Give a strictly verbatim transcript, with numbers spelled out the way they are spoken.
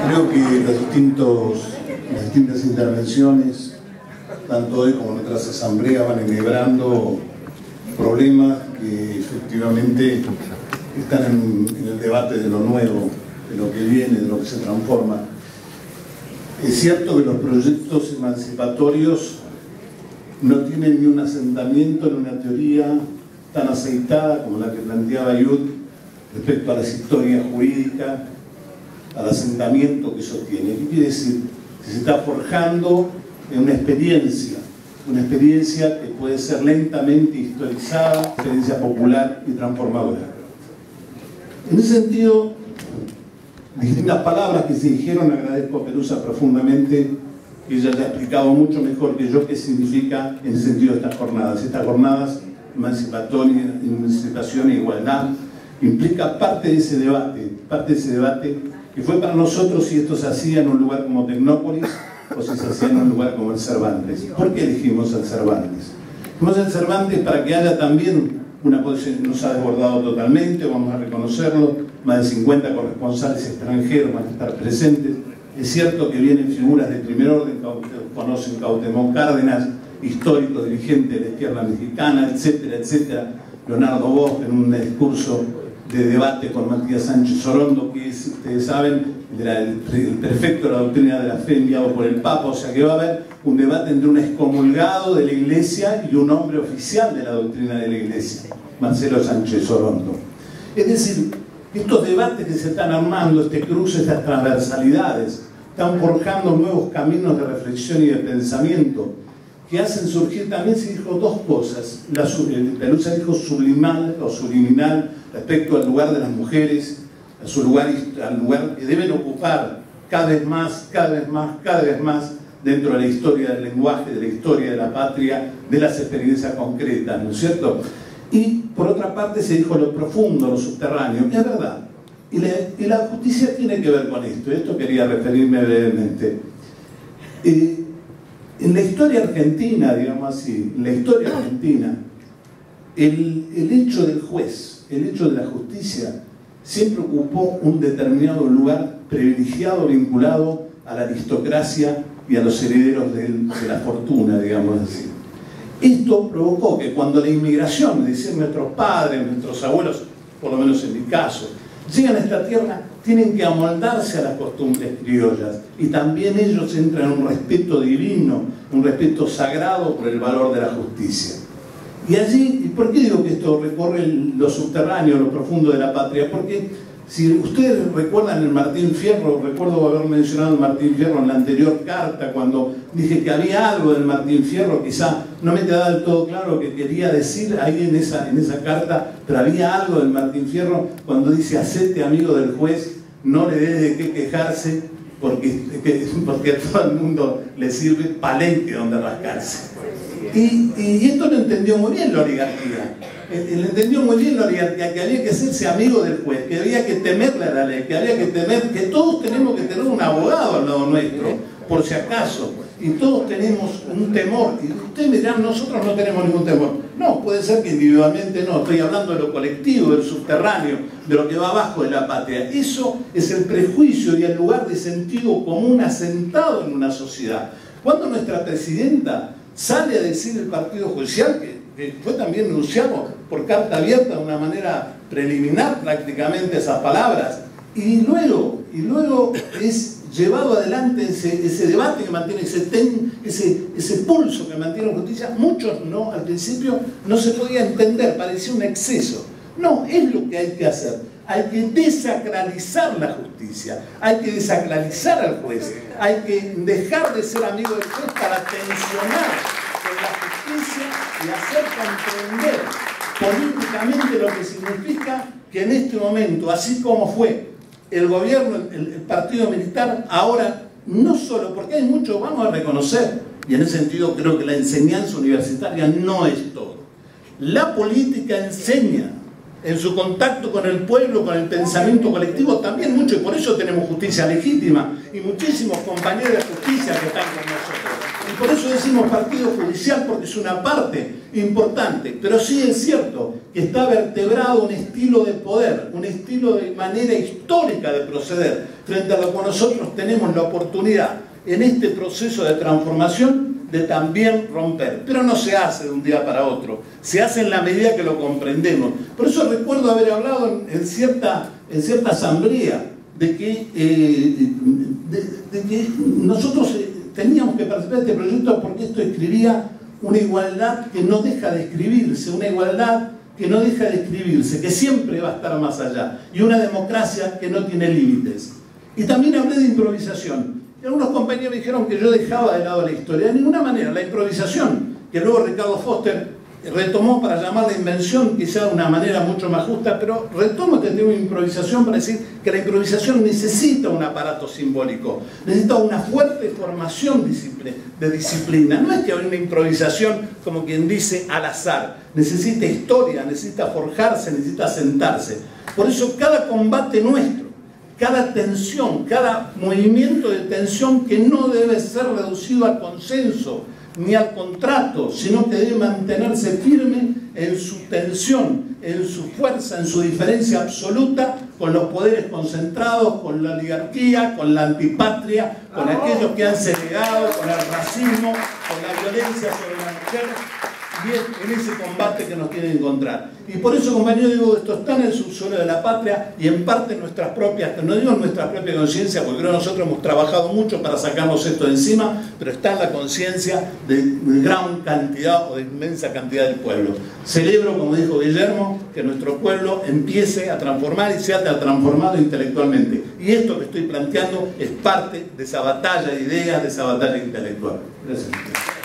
Creo que los distintos, las distintas intervenciones, tanto hoy como en otras asambleas, van enhebrando problemas que efectivamente están en, en el debate de lo nuevo, de lo que viene, de lo que se transforma. Es cierto que los proyectos emancipatorios no tienen ni un asentamiento en una teoría tan aceitada como la que planteaba Yud respecto a las historias jurídicas, al asentamiento que sostiene. ¿Qué quiere decir? Que se está forjando en una experiencia, una experiencia que puede ser lentamente historizada, experiencia popular y transformadora. En ese sentido, distintas palabras que se dijeron, agradezco a Pelusa profundamente, que ella ya ha explicado mucho mejor que yo qué significa en ese sentido estas jornadas. Estas jornadas, emancipatoria, emancipación e igualdad, implica parte de ese debate, parte de ese debate que fue para nosotros si esto se hacía en un lugar como Tecnópolis o si se hacía en un lugar como el Cervantes. ¿Por qué elegimos el Cervantes? Elegimos el Cervantes para que haya también una posición, nos ha desbordado totalmente, vamos a reconocerlo, más de cincuenta corresponsales extranjeros van a estar presentes. Es cierto que vienen figuras de primer orden, conocen Cuauhtémoc Cárdenas, histórico dirigente de la izquierda mexicana, etcétera, etcétera. Leonardo Bosch en un discurso de debate con Matías Sánchez Orondo, que es, ustedes saben, era el, el prefecto de la doctrina de la fe enviado por el Papa, o sea que va a haber un debate entre un excomulgado de la Iglesia y un hombre oficial de la doctrina de la Iglesia, Marcelo Sánchez Orondo. Es decir, estos debates que se están armando, este cruce, estas transversalidades, están forjando nuevos caminos de reflexión y de pensamiento que hacen surgir, también se dijo dos cosas. La, Pelusa dijo sublimal o subliminal respecto al lugar de las mujeres, a su lugar, al lugar que deben ocupar cada vez más, cada vez más, cada vez más dentro de la historia del lenguaje, de la historia de la patria, de las experiencias concretas, ¿no es cierto? Y por otra parte se dijo lo profundo, lo subterráneo, es verdad. Y la, y la justicia tiene que ver con esto, esto quería referirme brevemente. Eh, en la historia argentina, digamos así, en la historia argentina, el, el hecho del juez, el hecho de la justicia, siempre ocupó un determinado lugar privilegiado, vinculado a la aristocracia y a los herederos de, de la fortuna, digamos así. Esto provocó que cuando la inmigración, es decir, nuestros padres, nuestros abuelos, por lo menos en mi caso, llegan a esta tierra, tienen que amoldarse a las costumbres criollas y también ellos entran en un respeto divino, un respeto sagrado por el valor de la justicia. Y allí, ¿y por qué digo que esto recorre lo subterráneo, lo profundo de la patria? Porque si ustedes recuerdan el Martín Fierro, recuerdo haber mencionado el Martín Fierro en la anterior carta, cuando dije que había algo del Martín Fierro, quizá no me quedaba del todo claro lo que quería decir ahí en esa, en esa carta, pero había algo del Martín Fierro cuando dice: hacete amigo del juez, no le des de qué quejarse, porque, porque a todo el mundo le sirve palenque donde rascarse. Y, y esto lo entendió muy bien la oligarquía. Él entendió muy bien la oligarquía, que había que hacerse amigo del juez, que había que temerle a la ley, que había que temer, que todos tenemos que tener un abogado al lado nuestro, por si acaso, y todos tenemos un temor. Y ustedes me dirán, nosotros no tenemos ningún temor. No, puede ser que individualmente no, estoy hablando de lo colectivo, del subterráneo, de lo que va abajo de la patria. Eso es el prejuicio y el lugar de sentido común asentado en una sociedad. Cuando nuestra presidenta sale a decir el Partido Judicial, que que fue también enunciado por carta abierta de una manera preliminar prácticamente esas palabras, y luego, y luego es llevado adelante ese, ese debate que mantiene, ese, ten, ese, ese pulso que mantiene la justicia. Muchos no, al principio no se podía entender, parecía un exceso. No, es lo que hay que hacer. Hay que desacralizar la justicia, hay que desacralizar al juez, hay que dejar de ser amigo del juez para tensionar con la justicia y hacer comprender políticamente lo que significa que en este momento, así como fue el gobierno, el, el partido militar, ahora no solo, porque hay mucho, vamos a reconocer, y en ese sentido creo que la enseñanza universitaria no es todo. La política enseña en su contacto con el pueblo, con el pensamiento colectivo, también mucho, y por eso tenemos justicia legítima y muchísimos compañeros de justicia que están con nosotros. Y por eso decimos partido judicial, porque es una parte importante, pero sí es cierto que está vertebrado un estilo de poder, un estilo de manera histórica de proceder, frente a lo que nosotros tenemos la oportunidad en este proceso de transformación de también romper. Pero no se hace de un día para otro, se hace en la medida que lo comprendemos. Por eso recuerdo haber hablado en, en, cierta, en cierta asamblea de que, eh, de, de que nosotros eh, teníamos que participar de este proyecto porque esto escribía una igualdad que no deja de escribirse, una igualdad que no deja de escribirse, que siempre va a estar más allá, y una democracia que no tiene límites. Y también hablé de improvisación. Y algunos compañeros me dijeron que yo dejaba de lado la historia. De ninguna manera, la improvisación, que luego Ricardo Foster retomó para llamarla invención, quizá de una manera mucho más justa, pero retomo este tema de improvisación para decir que la improvisación necesita un aparato simbólico, necesita una fuerte formación de disciplina. No es que haya una improvisación, como quien dice, al azar. Necesita historia, necesita forjarse, necesita sentarse. Por eso cada combate nuestro, cada tensión, cada movimiento de tensión que no debe ser reducido al consenso ni al contrato, sino que debe mantenerse firme en su tensión, en su fuerza, en su diferencia absoluta con los poderes concentrados, con la oligarquía, con la antipatria, con aquellos que han segregado, con el racismo, con la violencia sobre la mujer. Y es en ese combate que nos tiene que encontrar. Y por eso, compañeros, digo, esto está en el subsuelo de la patria y en parte en nuestras propias, no digo en nuestra propia conciencia, porque creo que nosotros hemos trabajado mucho para sacarnos esto de encima, pero está en la conciencia de, de gran cantidad o de inmensa cantidad del pueblo. Celebro, como dijo Guillermo, que nuestro pueblo empiece a transformar y se haya transformado intelectualmente. Y esto que estoy planteando es parte de esa batalla de ideas, de esa batalla intelectual. Gracias.